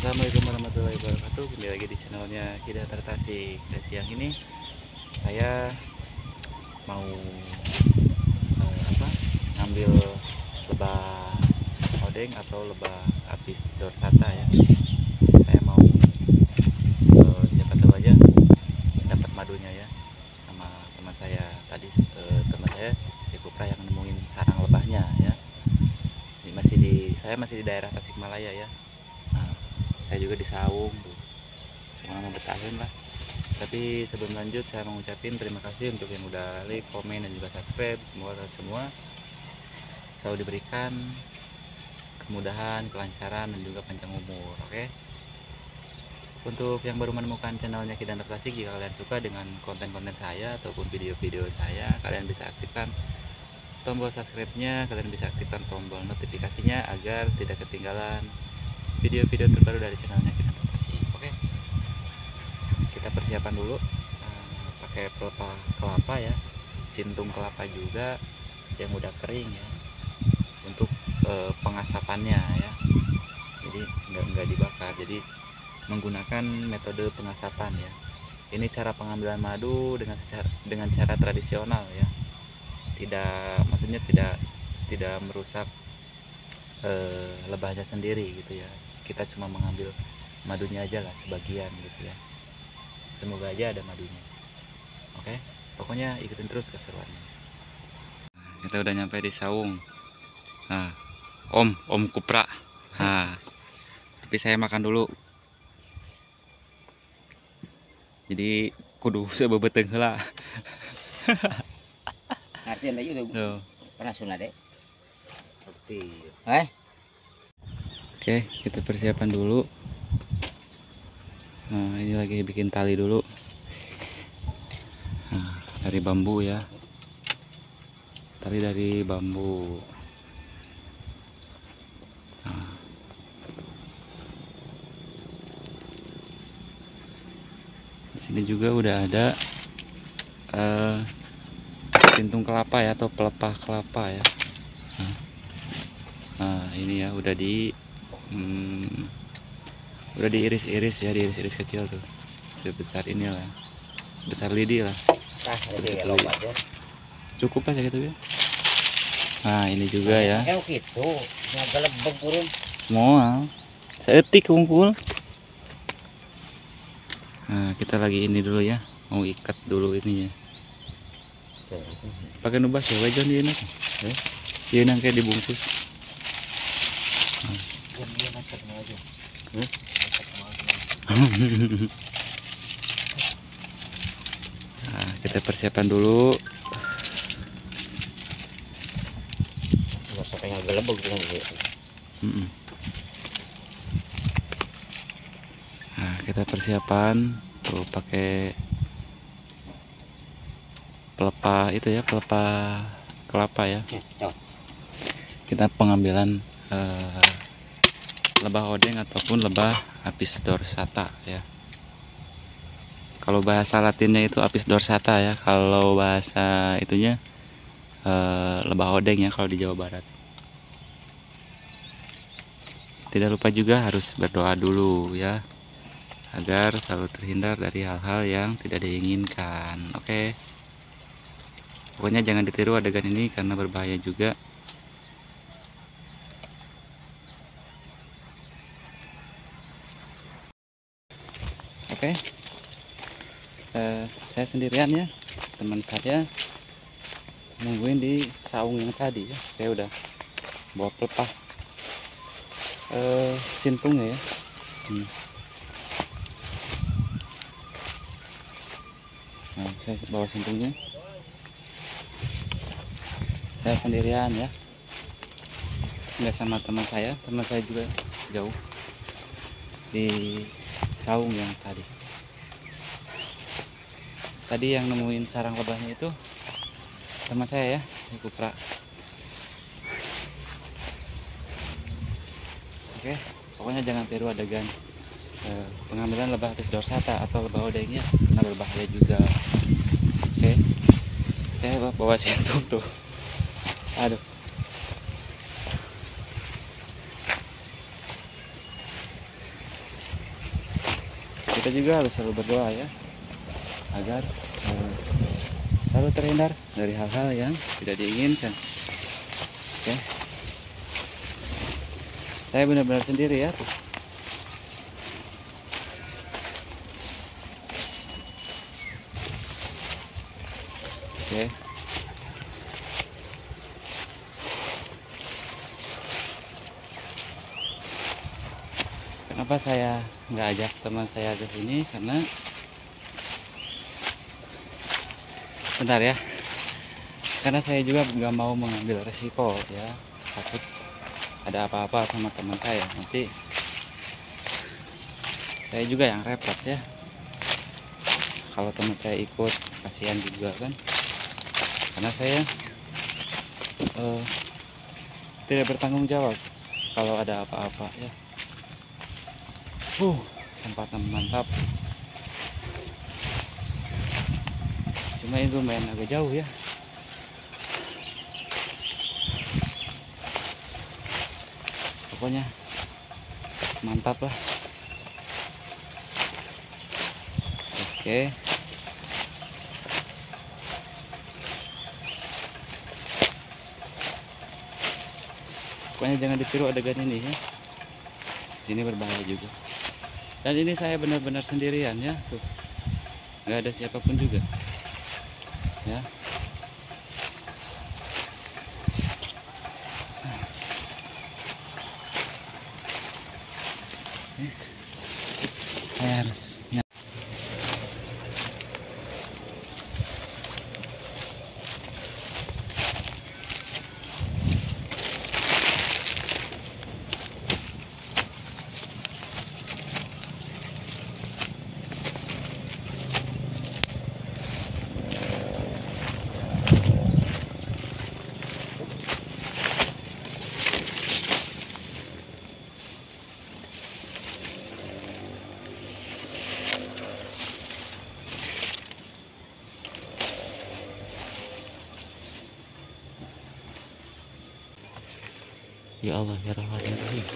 Assalamualaikum warahmatullahi wabarakatuh. Kembali lagi di channelnya Kidatar Tasik. Dan siang ini saya mau ngambil lebah odeng atau lebah apis dorsata ya. Saya mau siapa tahu aja dapat madunya ya, sama teman saya tadi, teman saya si Kupra yang nemuin sarang lebahnya ya. Saya masih di daerah Tasikmalaya ya. Saya juga di Saung tuh, cuma mau bertahan lah. Tapi sebelum lanjut, saya mengucapkan terima kasih untuk yang udah like, komen, dan juga subscribe. Semoga semua selalu diberikan kemudahan, kelancaran, dan juga panjang umur. Oke. Untuk yang baru menemukan channelnya Kidatar Tasik, jika kalian suka dengan konten-konten saya ataupun video-video saya, kalian bisa aktifkan tombol subscribe-nya, kalian bisa aktifkan tombol notifikasinya agar tidak ketinggalan video-video terbaru dari channelnya Kidatar Tasik. Oke, kita persiapan dulu, pakai pelepah kelapa ya, sintung kelapa juga yang udah kering ya, untuk pengasapannya ya. Jadi nggak dibakar, jadi menggunakan metode pengasapan ya. Ini cara pengambilan madu dengan cara tradisional ya, maksudnya tidak merusak lebahnya sendiri gitu ya. Kita cuma mengambil madunya aja lah, sebagian gitu ya. Semoga aja ada madunya. Oke, pokoknya ikutin terus keseruannya. Kita udah nyampe di Saung. Nah, Om Kupra. Nah, tapi saya makan dulu. Jadi kudu sebebeteng heula. Artian aja udah pernah sunat deh. Oke, kita persiapan dulu. Nah, ini lagi bikin tali dulu. Nah, dari bambu ya. Tali dari bambu. Nah. Di sini juga udah ada sintung kelapa ya, atau pelepah kelapa ya. Nah, ini ya udah diiris-iris ya, diiris-iris kecil tuh, sebesar inilah, sebesar lidi lah. Cukup aja gitu ya. Nah, ini juga ya. Mau seetik kumpul. Nah, kita lagi ini dulu ya, mau ikat dulu ini ya. Pakai nubas ya, wajan dia enak. Dia enak kayak dibungkus. Nah, kita persiapan dulu. Nah, kita persiapan tuh pakai pelepah itu ya, pelepah kelapa ya. Kita pengambilan lebah odeng ataupun lebah apis dorsata ya. Kalau bahasa latinnya itu apis dorsata ya, kalau bahasa itunya lebah odeng ya kalau di Jawa Barat. Tidak lupa juga harus berdoa dulu ya, agar selalu terhindar dari hal-hal yang tidak diinginkan. Oke. Pokoknya jangan ditiru adegan ini karena berbahaya juga. Oke. Saya sendirian ya, teman saya nungguin di saung yang tadi ya. Saya udah bawa pelepah sintungnya ya. Nah, saya bawa sintungnya. Saya sendirian ya, nggak sama teman saya juga jauh di saung yang tadi yang nemuin sarang lebahnya itu teman saya ya, si Kupra. Oke, pokoknya jangan tiru adegan pengambilan lebah apis dorsata atau lebah odengnya, karena berbahaya juga. Oke, saya bawa sintung tuh. Aduh, kita juga harus selalu berdoa ya, agar selalu terhindar dari hal-hal yang tidak diinginkan. Oke, saya benar-benar sendiri ya tuh. Oke, kenapa saya nggak ajak teman saya ke sini? Karena bentar ya, karena saya juga nggak mau mengambil resiko ya, takut ada apa-apa sama teman saya, nanti saya juga yang repot ya. Kalau teman saya ikut, kasihan juga kan, karena saya tidak bertanggung jawab kalau ada apa-apa ya. Tempatnya mantap, cuma itu main agak jauh ya. Pokoknya mantap lah. Oke, pokoknya jangan ditiru adegan ini ya, ini berbahaya juga. Dan ini saya benar-benar sendirian ya tuh, nggak ada siapapun juga ya. Saya harus ya Allah ya Rahman ya Rahim.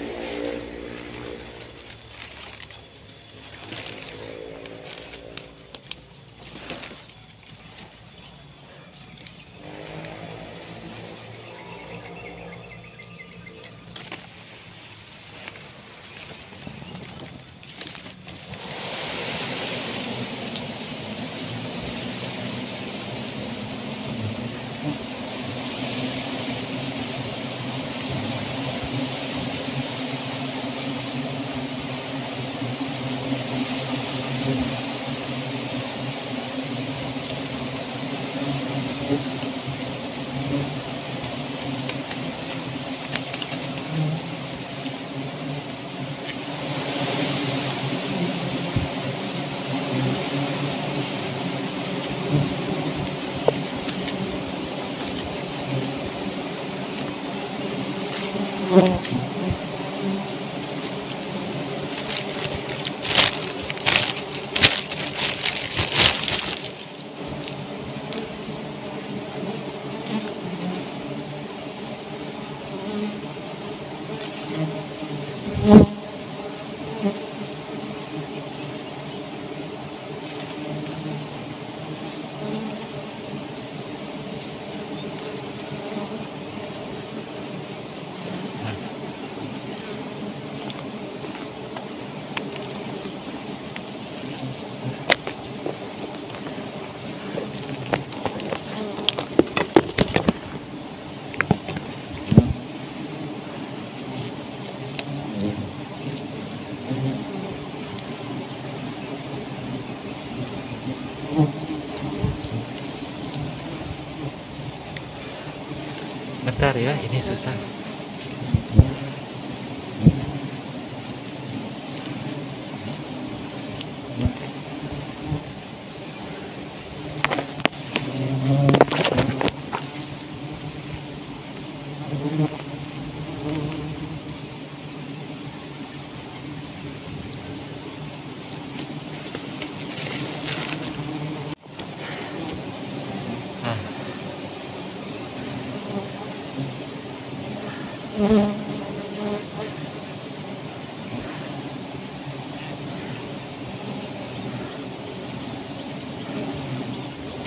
Bentar ya, ini susah.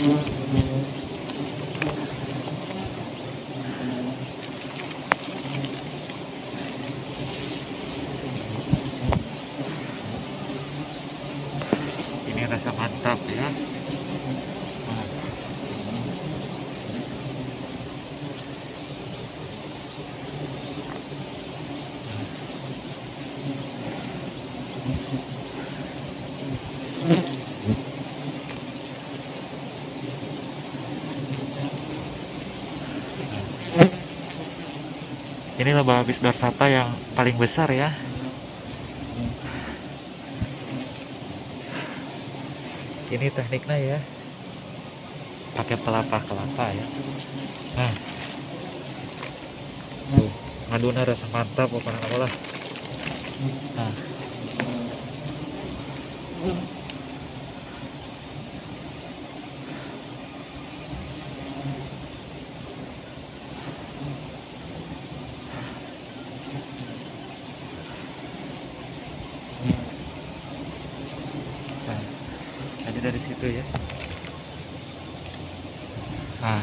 Ini rasa mantap ya. Ini lebah habis dorsata yang paling besar ya. Ini tekniknya ya, pakai pelapa ya. Nah, tuh madunya rasa mantap pokoknya lah. Nah, jadi dari situ ya. Nah,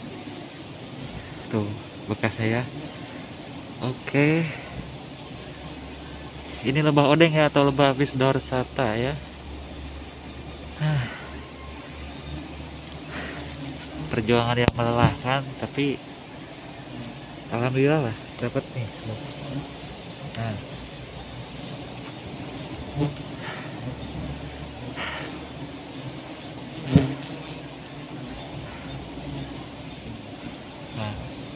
tuh bekasnya ya. Oke, ini lebah odeng ya, atau lebah habis dorsata ya. Perjuangan yang melelahkan, tapi alhamdulillah lah dapat nih. Nah, nah,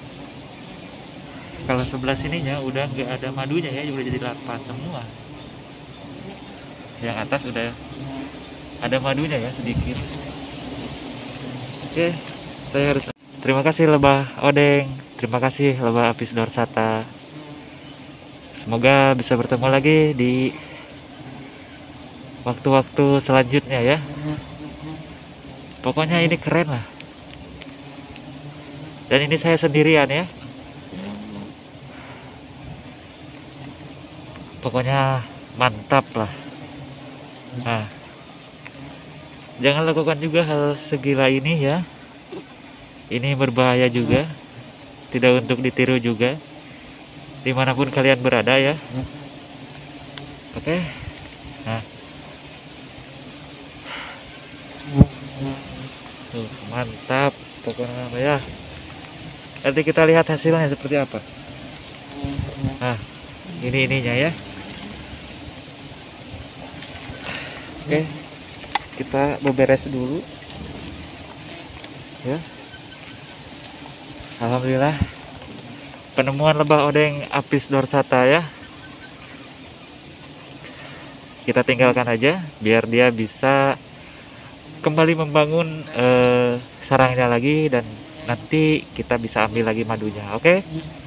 kalau sebelah sininya udah nggak ada madunya ya, udah jadi larva semua. Yang atas udah ada madunya ya sedikit. Oke, saya harus terima kasih lebah odeng, terima kasih lebah apis dorsata. Semoga bisa bertemu lagi di waktu-waktu selanjutnya ya. Pokoknya ini keren lah. Dan ini saya sendirian ya. Pokoknya mantap lah. Nah, jangan lakukan juga hal segila ini ya. Ini berbahaya juga, tidak untuk ditiru juga, dimanapun kalian berada ya. Oke. Nah, tuh mantap pokoknya ya. Nanti kita lihat hasilnya seperti apa. Nah, ini ininya ya. Oke, kita beberes dulu ya. Alhamdulillah penemuan lebah odeng apis dorsata ya. Kita tinggalkan aja biar dia bisa kembali membangun sarangnya lagi, dan nanti kita bisa ambil lagi madunya. Oke.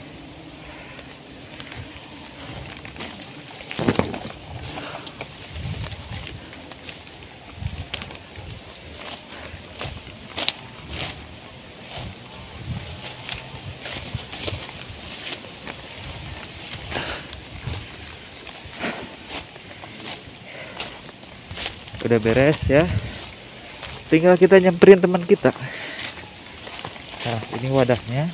Udah beres ya, tinggal kita nyamperin teman kita. Nah, ini wadahnya,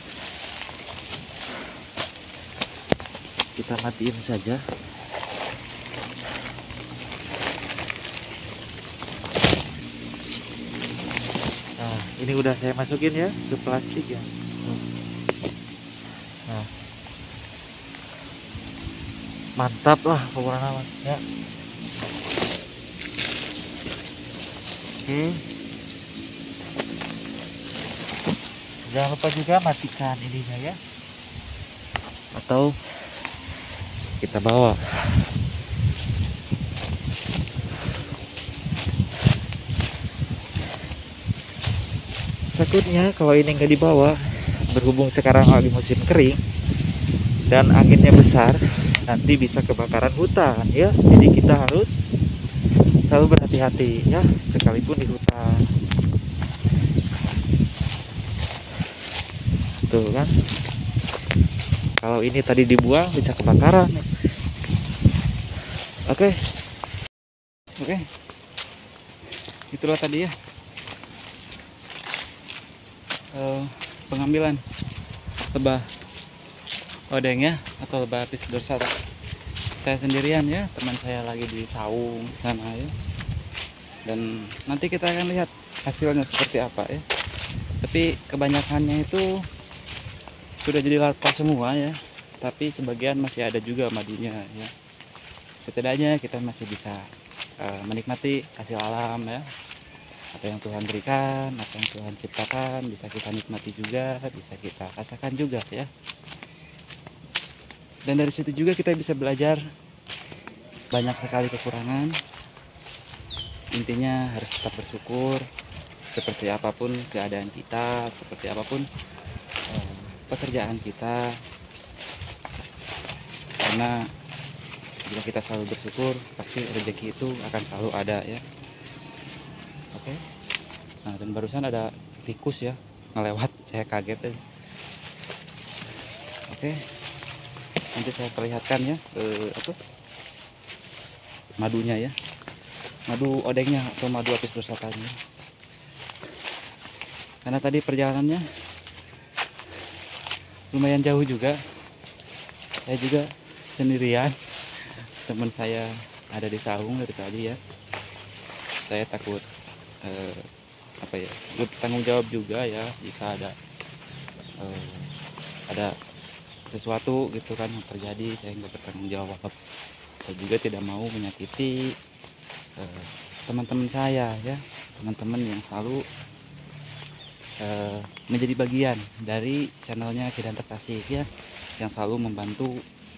kita matiin saja. Nah, ini udah saya masukin ya ke plastik ya. Nah, mantap lah pokoknya ya. Oke, jangan lupa juga matikan ininya ya, atau kita bawa. Takutnya kalau ini nggak dibawa, berhubung sekarang lagi musim kering dan anginnya besar, nanti bisa kebakaran hutan ya. Jadi kita harus selalu berhati-hati ya, sekalipun di hutan. Tuh kan, kalau ini tadi dibuang bisa kebakaran. Oke, itulah tadi ya eh, pengambilan lebah odeng ya, atau lebah apis dorsata. Saya sendirian ya, teman saya lagi di saung di sana ya. Dan nanti kita akan lihat hasilnya seperti apa ya. Tapi kebanyakannya itu sudah jadi larva semua ya. Tapi sebagian masih ada juga madunya ya. Setidaknya kita masih bisa menikmati hasil alam ya. Apa yang Tuhan berikan, apa yang Tuhan ciptakan, bisa kita nikmati juga, bisa kita rasakan juga ya. Dan dari situ juga kita bisa belajar banyak sekali kekurangan. Intinya harus tetap bersyukur, seperti apapun keadaan kita, seperti apapun pekerjaan kita. Karena jika kita selalu bersyukur, pasti rezeki itu akan selalu ada ya. Oke. Nah, dan barusan ada tikus ya ngelewat, saya kaget ya. Oke. Nanti saya perlihatkan ya madunya ya. Madu odengnya atau madu apis dorsatanya. Karena tadi perjalanannya lumayan jauh juga. Saya juga sendirian. Teman saya ada di saung dari tadi ya. Saya takut bertanggung jawab juga ya jika ada sesuatu gitu kan yang terjadi. Saya nggak bertanggung jawab. Saya juga tidak mau menyakiti teman-teman saya ya, teman-teman yang selalu menjadi bagian dari channelnya Kidanter Tasik ya, yang selalu membantu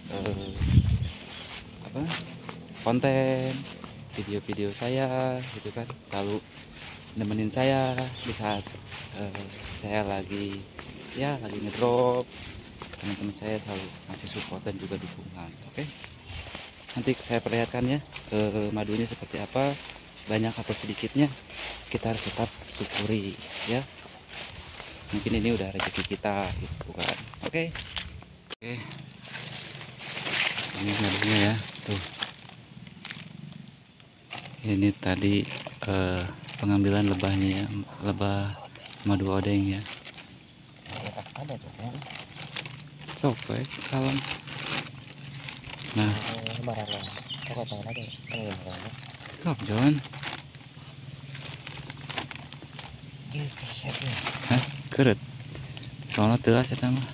konten video-video saya gitu kan, selalu nemenin saya di saat saya lagi ngedrop. Teman-teman saya selalu ngasih support dan juga dukungan. Oke, nanti saya perlihatkan ya madunya seperti apa, banyak atau sedikitnya kita harus tetap syukuri ya. Mungkin ini udah rezeki kita gitu kan. Oke. Ini madunya ya tuh. Ini tadi pengambilan lebahnya ya, lebah madu odeng ya. Ada tuh kan. Sok kalem. Nah, Barang lo. Kok tahu lagi. sok John. Hah? Keret. Soalnya telas ya mah.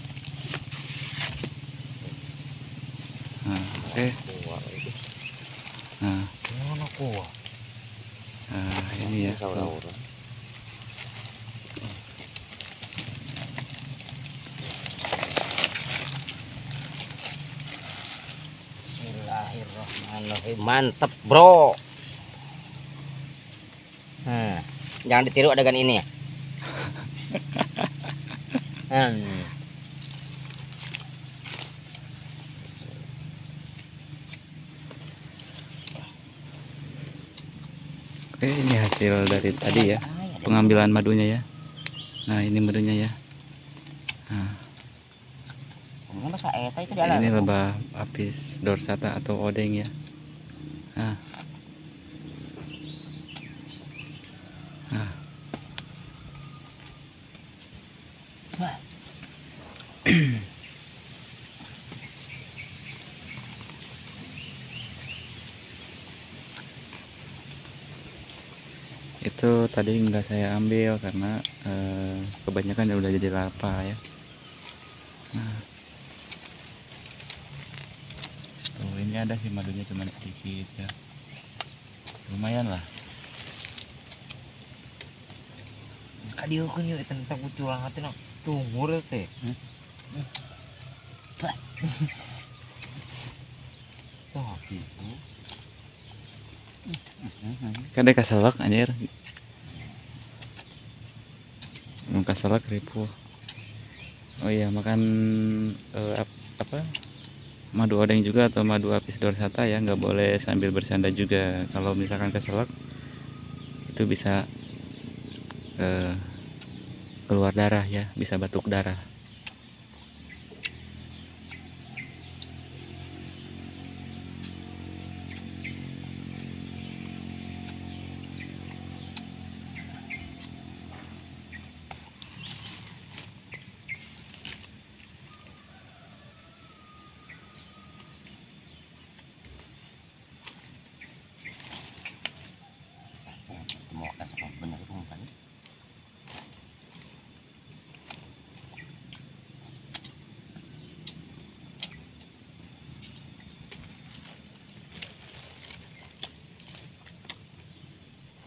Nah, oke. Nah, ini ya. Bismillahirrahmanirrahim. Mantep bro. Jangan ditiru adegan ini ya. Oke, ini hasil dari tadi ya, pengambilan madunya ya. Nah, ini madunya ya. Nah, ini lebah apis dorsata atau odeng ya. Nah, itu tadi nggak saya ambil karena kebanyakan udah jadi larva ya. Nah, tuh ini ada sih madunya cuman sedikit ya, lumayan lah. Kadio kan yuk tentang kuculang hati nak cumur teh. Kan dia kaselak anjir. Kaselak ribu. Oh iya, makan madu odeng juga atau madu apis dorsata ya, nggak boleh sambil bersanda juga. Kalau misalkan keselak itu bisa keluar darah ya, bisa batuk darah.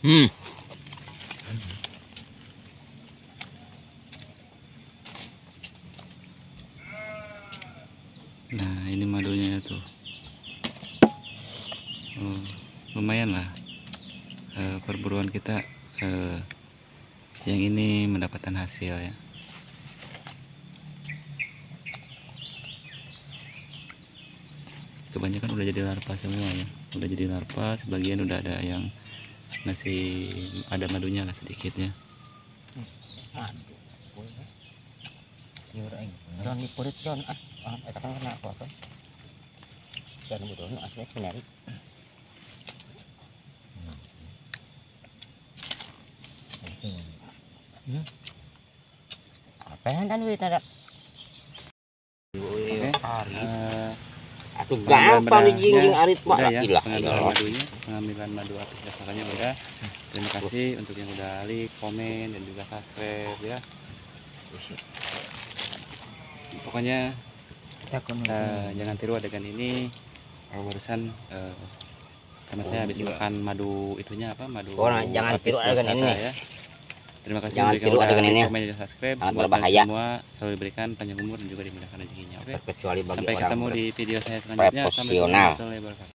Nah, ini madunya tuh. Oh, lumayan lah. Perburuan kita siang ini mendapatkan hasil ya. Kebanyakan udah jadi larva semua ya. Udah jadi larva, sebagian udah ada yang masih ada madunya lah sedikitnya. John di kulit John itu kan kena apa tuh? Jangan bodoh asli sendiri. Apa yang kan duit ada? Oke. Atuh gampang dijingjing arit mah Udah ya, ilah. pengambilan madunya, pengambilan madu apis dasarnya udah. Terima kasih untuk yang udah like, komen, dan juga subscribe ya. Pokoknya jangan tiru adegan ini. Barusan karena saya habis makan madu itunya apa, madu Orang jangan apis tiru adegan dorsata ini. ya. Terima kasih Jangan untuk yang tiru udah adegan like, ini ya. komen, dan subscribe. Sangat Semoga berbahaya. semua selalu diberikan panjang umur dan juga dimudahkan rezekinya. Oke. Kecuali bagi Sampai orang ketemu di video saya selanjutnya. Assalamualaikum profesional. warahmatullahi wabarakatuh.